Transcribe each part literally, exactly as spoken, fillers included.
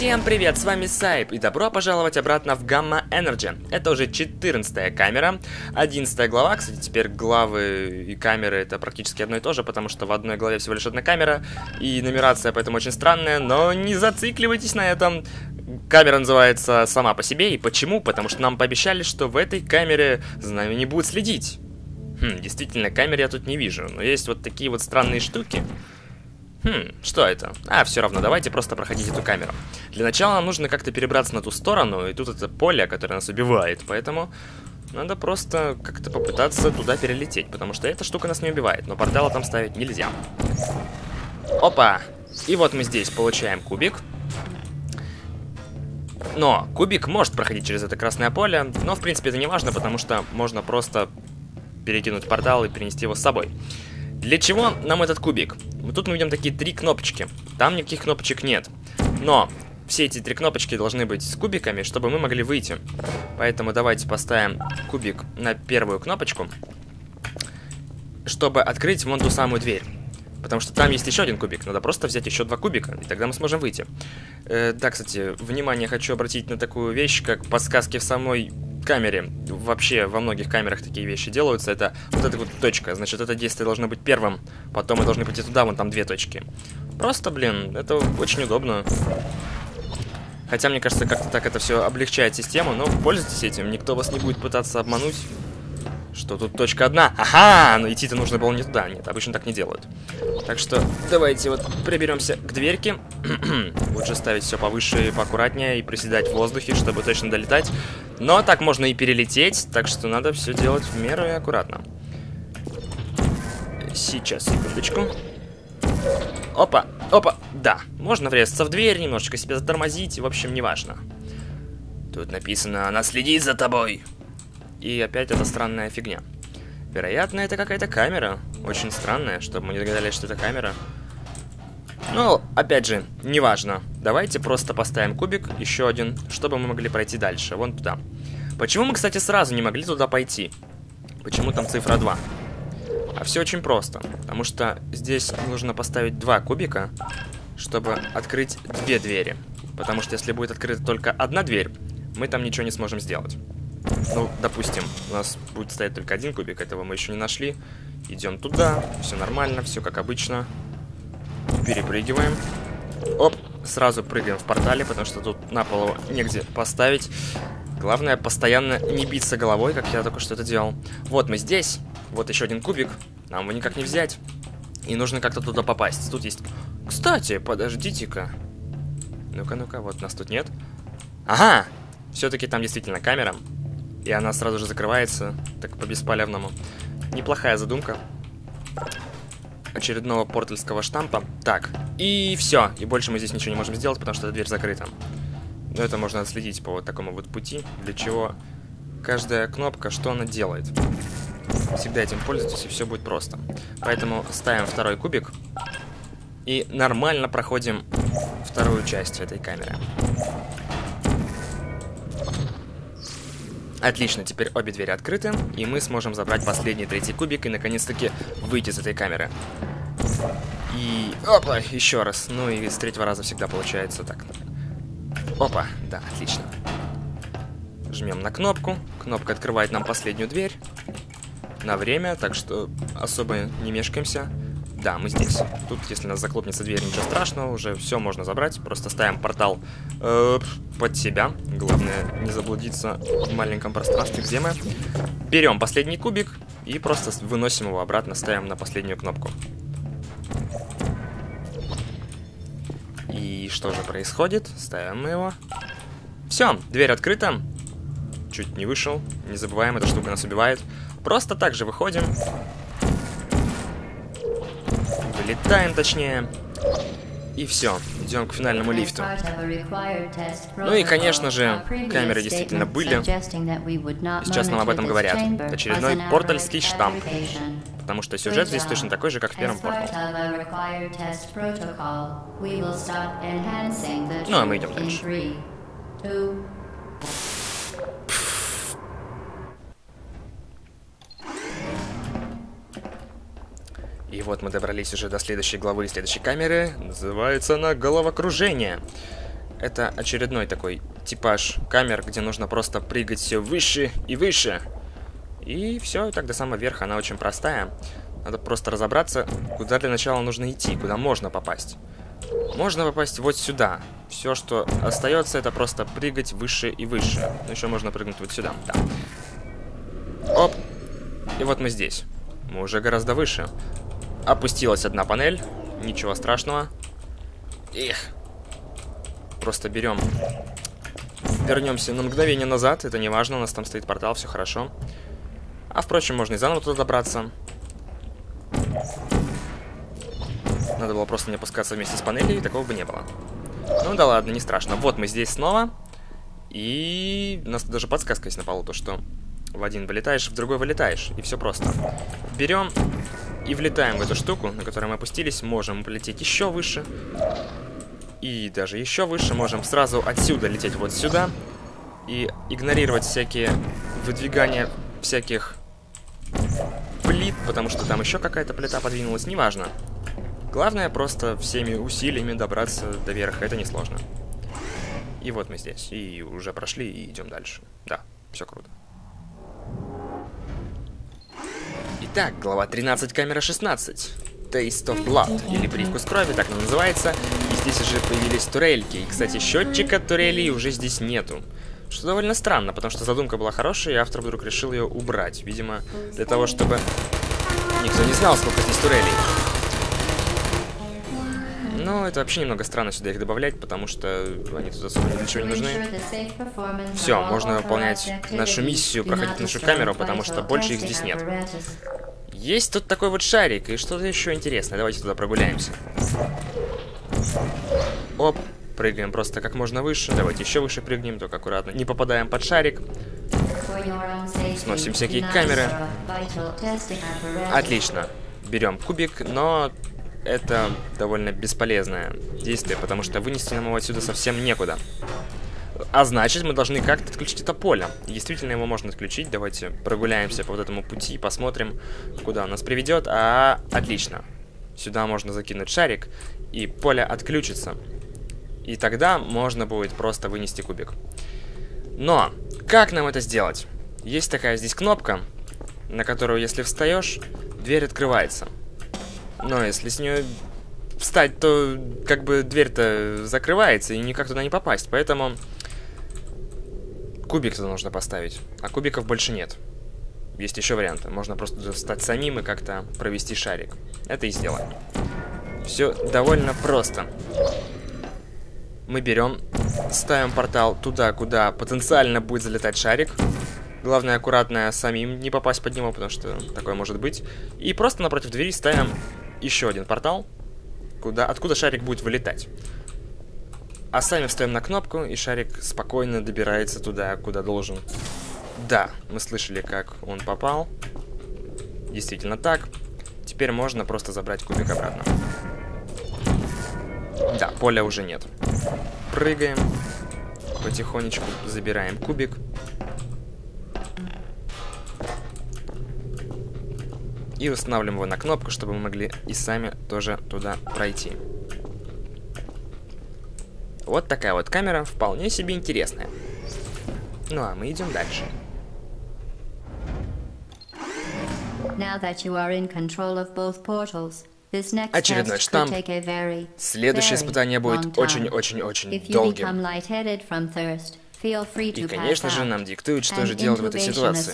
Всем привет, с вами Сайп, и добро пожаловать обратно в Gamma Energy. Это уже четырнадцатая камера, одиннадцатая глава. Кстати, теперь главы и камеры это практически одно и то же, потому что в одной главе всего лишь одна камера, и нумерация поэтому очень странная, но не зацикливайтесь на этом. Камера называется сама по себе, и почему? Потому что нам пообещали, что в этой камере за нами не будут следить. Хм, действительно, камеры я тут не вижу, но есть вот такие вот странные штуки. Хм, что это? А, все равно, давайте просто проходить эту камеру. Для начала нам нужно как-то перебраться на ту сторону, и тут это поле, которое нас убивает, поэтому надо просто как-то попытаться туда перелететь, потому что эта штука нас не убивает, но портала там ставить нельзя. Опа! И вот мы здесь получаем кубик. Но кубик может проходить через это красное поле, но в принципе это не важно, потому что можно просто перекинуть портал и перенести его с собой. Для чего нам этот кубик? Тут мы видим такие три кнопочки. Там никаких кнопочек нет. Но все эти три кнопочки должны быть с кубиками, чтобы мы могли выйти. Поэтому давайте поставим кубик на первую кнопочку, чтобы открыть вон ту самую дверь. Потому что там есть еще один кубик. Надо просто взять еще два кубика, и тогда мы сможем выйти. Э, да, кстати, внимание хочу обратить на такую вещь, как подсказки в самой камере. Вообще во многих камерах такие вещи делаются. Это вот эта вот точка. Значит, это действие должно быть первым. Потом мы должны пойти туда, вон там две точки. Просто, блин, это очень удобно. Хотя, мне кажется, как-то так это все облегчает систему. Но пользуйтесь этим. Никто вас не будет пытаться обмануть. Что тут точка одна. Ага, но идти-то нужно было не туда. Нет, обычно так не делают. Так что давайте вот приберемся к дверьке. Лучше ставить все повыше и поаккуратнее и приседать в воздухе, чтобы точно долетать. Но так можно и перелететь, так что надо все делать в меру и аккуратно. Сейчас, секундочку. Опа, опа, да. Можно врезаться в дверь, немножечко себя затормозить, в общем, неважно. Тут написано «Она следит за тобой». И опять эта странная фигня. Вероятно, это какая-то камера. Очень странная, чтобы мы не догадались, что это камера. Ну, опять же, неважно. Давайте просто поставим кубик, еще один, чтобы мы могли пройти дальше, вон туда. Почему мы, кстати, сразу не могли туда пойти? Почему там цифра два? А все очень просто. Потому что здесь нужно поставить два кубика, чтобы открыть две двери. Потому что если будет открыта только одна дверь, мы там ничего не сможем сделать. Ну, допустим, у нас будет стоять только один кубик, этого мы еще не нашли. Идем туда, все нормально, все как обычно. Перепрыгиваем. Оп, сразу прыгаем в портале, потому что тут на полу негде поставить. Главное, постоянно не биться головой, как я только что это делал. Вот мы здесь, вот еще один кубик, нам его никак не взять. И нужно как-то туда попасть. Тут есть... Кстати, подождите-ка. Ну-ка, ну-ка, вот нас тут нет. Ага, все-таки там действительно камера. И она сразу же закрывается, так по-бесполезному. Неплохая задумка. Очередного портальского штампа. Так, и все. И больше мы здесь ничего не можем сделать, потому что эта дверь закрыта. Но это можно отследить по вот такому вот пути, для чего каждая кнопка, что она делает. Всегда этим пользуйтесь, и все будет просто. Поэтому ставим второй кубик. И нормально проходим вторую часть этой камеры. Отлично, теперь обе двери открыты, и мы сможем забрать последний третий кубик и наконец-таки выйти из этой камеры. И... Опа, еще раз. Ну и с третьего раза всегда получается так. Опа, да, отлично. Жмем на кнопку. Кнопка открывает нам последнюю дверь. На время, так что особо не мешкаемся. Да, мы здесь. Тут, если нас захлопнется дверь, ничего страшного, уже все можно забрать. Просто ставим портал э, под себя. Главное, не заблудиться в маленьком пространстве, где мы. Берем последний кубик и просто выносим его обратно, ставим на последнюю кнопку. И что же происходит? Ставим его. Все, дверь открыта. Чуть не вышел. Не забываем, эта штука нас убивает. Просто так же выходим. Вылетаем, точнее. И все, идем к финальному лифту. Ну и, конечно же, камеры действительно были. Сейчас нам об этом говорят. Очередной портальский штамп. Потому что сюжет здесь точно такой же, как в первом портале. Ну а мы идем дальше. И вот мы добрались уже до следующей главы, следующей камеры. Называется она «Головокружение». Это очередной такой типаж камер, где нужно просто прыгать все выше и выше. И все, и так до самого верха. Она очень простая. Надо просто разобраться, куда для начала нужно идти, куда можно попасть. Можно попасть вот сюда. Все, что остается, это просто прыгать выше и выше. Еще можно прыгнуть вот сюда. Да. Оп. И вот мы здесь. Мы уже гораздо выше. Опустилась одна панель. Ничего страшного. Эх. Просто берем. Вернемся на мгновение назад. Это не важно, у нас там стоит портал, все хорошо. А впрочем, можно и заново туда добраться. Надо было просто не опускаться вместе с панелью, и такого бы не было. Ну да ладно, не страшно. Вот мы здесь снова. И у нас даже подсказка есть на полу, то что в один вылетаешь, в другой вылетаешь. И все просто. Берем и влетаем в эту штуку, на которой мы опустились. Можем полететь еще выше. И даже еще выше. Можем сразу отсюда лететь вот сюда. И игнорировать всякие выдвигания всяких плит, потому что там еще какая-то плита подвинулась. Неважно. Главное просто всеми усилиями добраться до верха. Это несложно. И вот мы здесь. И уже прошли, и идем дальше. Да, все круто. Итак, глава тринадцать, камера шестнадцать. Taste of Blood, или привкус крови, так она называется. И здесь уже появились турельки. И, кстати, счетчика турелей уже здесь нету. Что довольно странно, потому что задумка была хорошая, и автор вдруг решил ее убрать. Видимо, для того, чтобы никто не знал, сколько здесь турелей. Но это вообще немного странно сюда их добавлять, потому что они тут особо ни для чего не нужны. Все, можно выполнять нашу миссию, проходить нашу камеру, потому что больше их здесь нет. Есть тут такой вот шарик, и что-то еще интересное. Давайте туда прогуляемся. Оп, прыгаем просто как можно выше. Давайте еще выше прыгнем, только аккуратно. Не попадаем под шарик. Сносим всякие камеры. Отлично. Берем кубик, но это довольно бесполезное действие, потому что вынести нам его отсюда совсем некуда. А значит, мы должны как-то отключить это поле. Действительно, его можно отключить. Давайте прогуляемся по вот этому пути, посмотрим, куда он нас приведет. А, отлично. Сюда можно закинуть шарик, и поле отключится. И тогда можно будет просто вынести кубик. Но, как нам это сделать? Есть такая здесь кнопка, на которую, если встаешь, дверь открывается. Но если с нее встать, то как бы дверь-то закрывается, и никак туда не попасть. Поэтому кубик туда нужно поставить, а кубиков больше нет. Есть еще варианты. Можно просто встать самим и как-то провести шарик. Это и сделаем. Все довольно просто. Мы берем, ставим портал туда, куда потенциально будет залетать шарик. Главное, аккуратно самим не попасть под него, потому что такое может быть. И просто напротив двери ставим еще один портал, куда, откуда шарик будет вылетать. А сами встаем на кнопку, и шарик спокойно добирается туда, куда должен. Да, мы слышали, как он попал. Действительно так. Теперь можно просто забрать кубик обратно. Да, поля уже нет. Прыгаем. Потихонечку забираем кубик. И устанавливаем его на кнопку, чтобы мы могли и сами тоже туда пройти. Вот такая вот камера, вполне себе интересная. Ну а мы идем дальше. Очередной штамп. Следующее испытание будет очень-очень-очень долгим. И, конечно же, нам диктуют, что же делать в этой ситуации.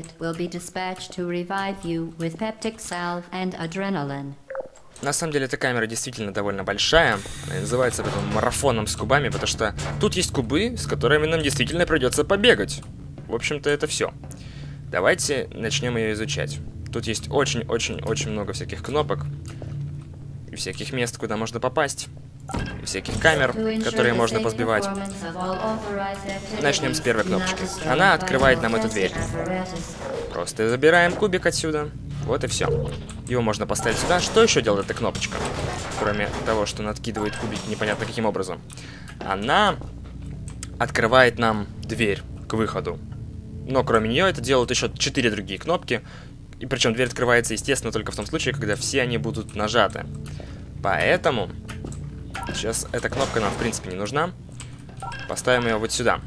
На самом деле, эта камера действительно довольно большая. Она называется потом марафоном с кубами, потому что тут есть кубы, с которыми нам действительно придется побегать. В общем-то, это все. Давайте начнем ее изучать. Тут есть очень-очень-очень много всяких кнопок и всяких мест, куда можно попасть. И всяких камер, которые можно позбивать. Начнем с первой кнопочки. Она открывает нам эту дверь. Просто забираем кубик отсюда. Вот и все. Его можно поставить сюда. Что еще делает эта кнопочка? Кроме того, что она откидывает кубик непонятно каким образом. Она открывает нам дверь к выходу. Но кроме нее это делают еще четыре другие кнопки. И причем дверь открывается, естественно, только в том случае, когда все они будут нажаты. Поэтому сейчас эта кнопка нам, в принципе, не нужна. Поставим ее вот сюда.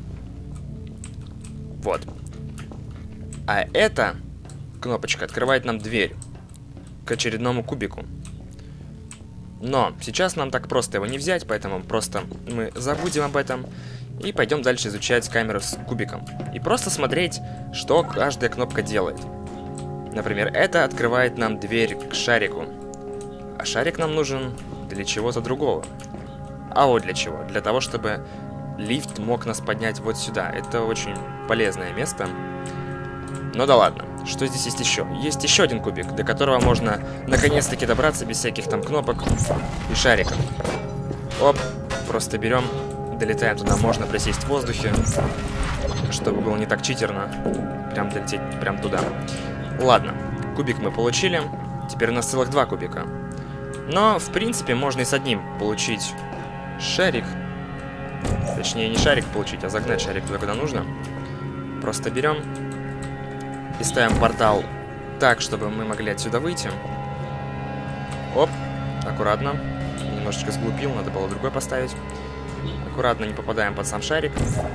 Вот. А эта кнопочка открывает нам дверь к очередному кубику. Но сейчас нам так просто его не взять, поэтому просто мы забудем об этом и пойдем дальше изучать камеру с кубиком. И просто смотреть, что каждая кнопка делает. Например, это открывает нам дверь к шарику. А шарик нам нужен для чего-то другого. А вот для чего? Для того, чтобы лифт мог нас поднять вот сюда. Это очень полезное место. Ну да ладно. Что здесь есть еще? Есть еще один кубик, до которого можно наконец-таки добраться без всяких там кнопок и шариков. Оп, просто берем, долетаем туда. Можно присесть в воздухе, чтобы было не так читерно. Прям долететь прям туда. Ладно, кубик мы получили. Теперь у нас целых два кубика. Но, в принципе, можно и с одним получить шарик. Точнее, не шарик получить, а загнать шарик туда, куда нужно. Просто берем и ставим портал так, чтобы мы могли отсюда выйти. Оп, аккуратно. Немножечко сглупил, надо было другой поставить. Аккуратно не попадаем под сам шарик.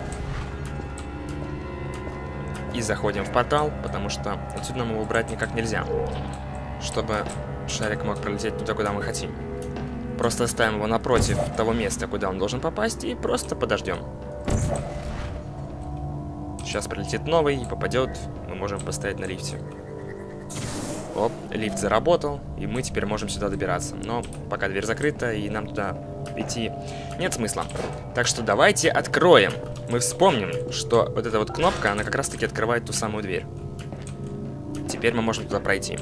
И заходим в портал, потому что отсюда нам его убрать никак нельзя. Чтобы шарик мог пролететь туда, куда мы хотим. Просто ставим его напротив того места, куда он должен попасть, и просто подождем. Сейчас прилетит новый и попадет, мы можем поставить на лифте. Оп, лифт заработал, и мы теперь можем сюда добираться. Но пока дверь закрыта, и нам туда идти нет смысла. Так что давайте откроем. Мы вспомним, что вот эта вот кнопка, она как раз таки открывает ту самую дверь. Теперь мы можем туда пройти.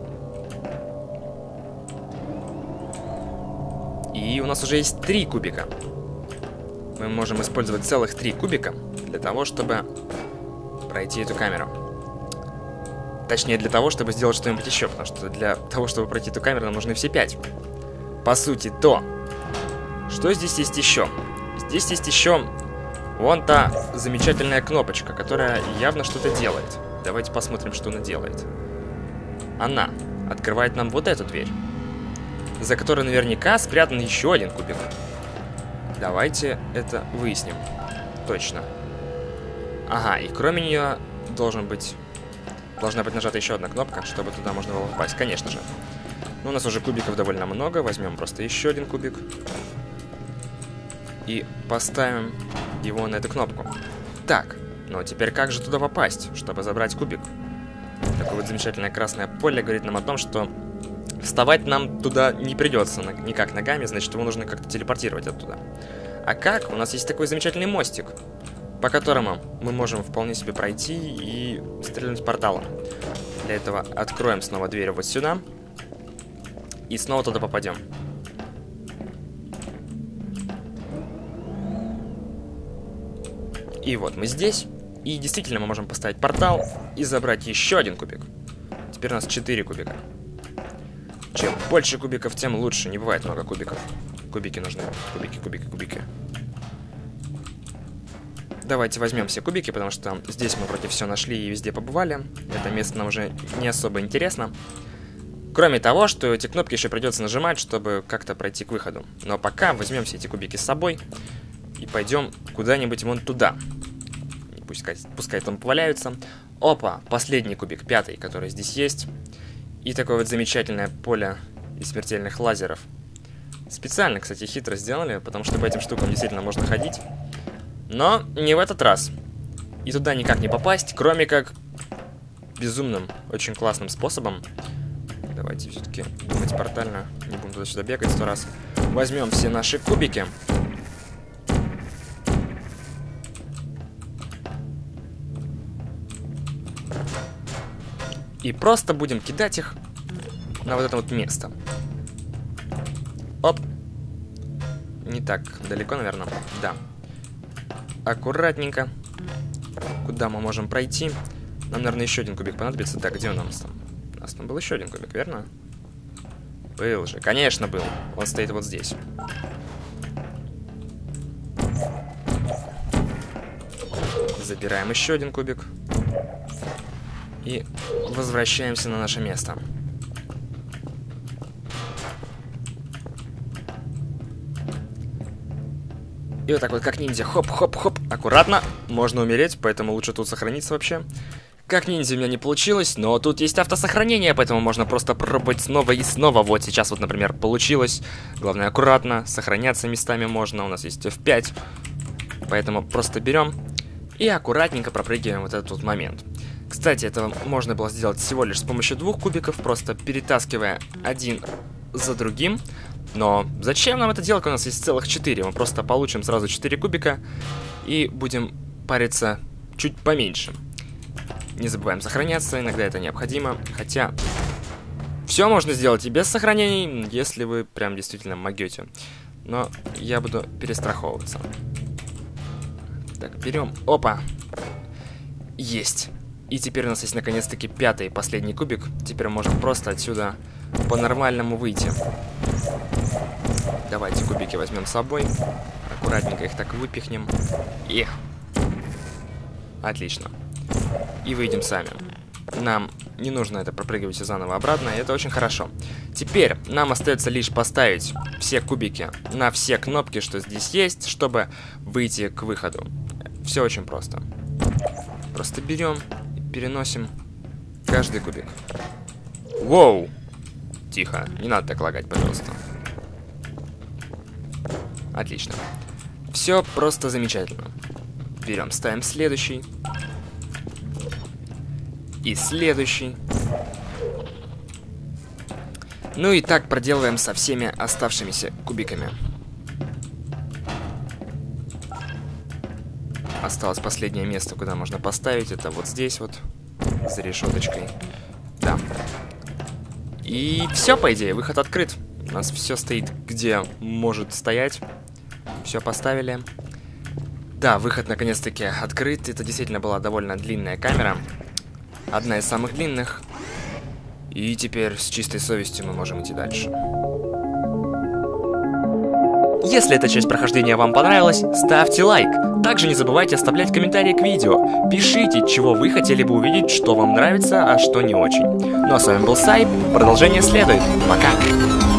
И у нас уже есть три кубика. Мы можем использовать целых три кубика для того, чтобы пройти эту камеру. Точнее, для того, чтобы сделать что-нибудь еще, потому что для того, чтобы пройти эту камеру, нам нужны все пять. По сути, то. Что здесь есть еще? Здесь есть еще вон та замечательная кнопочка, которая явно что-то делает. Давайте посмотрим, что она делает. Она открывает нам вот эту дверь, за которой наверняка спрятан еще один кубик. Давайте это выясним. Точно. Ага, и кроме нее должен быть... Должна быть нажата еще одна кнопка, чтобы туда можно было попасть, конечно же. Но у нас уже кубиков довольно много. Возьмем просто еще один кубик. И поставим его на эту кнопку. Так, ну теперь как же туда попасть, чтобы забрать кубик? Такое вот замечательное красное поле говорит нам о том, что вставать нам туда не придется никак ногами, значит, его нужно как-то телепортировать оттуда. А как? У нас есть такой замечательный мостик, по которому мы можем вполне себе пройти и стрельнуть порталом. Для этого откроем снова дверь вот сюда и снова туда попадем. И вот мы здесь. И действительно мы можем поставить портал и забрать еще один кубик. Теперь у нас четыре кубика. Чем больше кубиков, тем лучше. Не бывает много кубиков. Кубики нужны. Кубики, кубики, кубики. Давайте возьмем все кубики, потому что здесь мы вроде все нашли и везде побывали. Это место нам уже не особо интересно. Кроме того, что эти кнопки еще придется нажимать, чтобы как-то пройти к выходу. Но пока возьмем все эти кубики с собой и пойдем куда-нибудь вон туда. Пускай, пускай там поваляются. Опа, последний кубик, пятый, который здесь есть. И такое вот замечательное поле из смертельных лазеров. Специально, кстати, хитро сделали, потому что по этим штукам действительно можно ходить. Но не в этот раз. И туда никак не попасть, кроме как безумным, очень классным способом. Давайте все-таки думать портально. Не будем туда-сюда бегать сто раз. Возьмем все наши кубики. И просто будем кидать их на вот это вот место. Оп. Не так далеко, наверное. Да. Аккуратненько. Куда мы можем пройти? Нам, наверное, еще один кубик понадобится. Так, где он у нас там? У нас там был еще один кубик, верно? Был же. Конечно, был. Он стоит вот здесь. Забираем еще один кубик. И возвращаемся на наше место. И вот так вот, как ниндзя, хоп-хоп-хоп, аккуратно. Можно умереть, поэтому лучше тут сохраниться вообще. Как ниндзя у меня не получилось, но тут есть автосохранение, поэтому можно просто пробовать снова и снова. Вот сейчас вот, например, получилось. Главное аккуратно, сохраняться местами можно, у нас есть эф пять. Поэтому просто берем и аккуратненько пропрыгиваем вот этот вот момент. Кстати, это можно было сделать всего лишь с помощью двух кубиков, просто перетаскивая один за другим. Но зачем нам это делать, у нас есть целых четыре. Мы просто получим сразу четыре кубика и будем париться чуть поменьше. Не забываем сохраняться, иногда это необходимо. Хотя все можно сделать и без сохранений, если вы прям действительно могете. Но я буду перестраховываться. Так, берем. Опа. Есть. И теперь у нас есть наконец-таки пятый, последний кубик. Теперь можем просто отсюда по-нормальному выйти. Давайте кубики возьмем с собой. Аккуратненько их так выпихнем. И... Отлично. И выйдем сами. Нам не нужно это пропрыгивать и заново обратно, и это очень хорошо. Теперь нам остается лишь поставить все кубики на все кнопки, что здесь есть, чтобы выйти к выходу. Все очень просто. Просто берем и переносим каждый кубик. Воу! Тихо, не надо так лагать, пожалуйста. Отлично. Все просто замечательно. Берем, ставим следующий. И следующий. Ну и так проделываем со всеми оставшимися кубиками. Осталось последнее место, куда можно поставить. Это вот здесь вот, за решеточкой. Да. И все, по идее, выход открыт. У нас все стоит, где может стоять. Все поставили. Да, выход наконец-таки открыт. Это действительно была довольно длинная камера. Одна из самых длинных. И теперь с чистой совестью мы можем идти дальше. Если эта часть прохождения вам понравилась, ставьте лайк. Также не забывайте оставлять комментарии к видео. Пишите, чего вы хотели бы увидеть, что вам нравится, а что не очень. Ну а с вами был Сайп. Продолжение следует. Пока!